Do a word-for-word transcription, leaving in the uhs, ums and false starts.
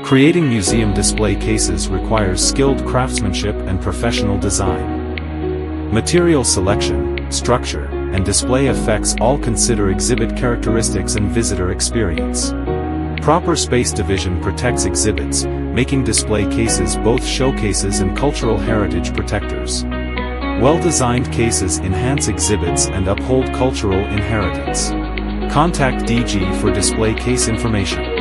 Creating museum display cases requires skilled craftsmanship and professional design. Material selection, structure, and display effects all consider exhibit characteristics and visitor experience. Proper space division protects exhibits, making display cases both showcases and cultural heritage protectors. Well-designed cases enhance exhibits and uphold cultural inheritance. Contact D G for display case information.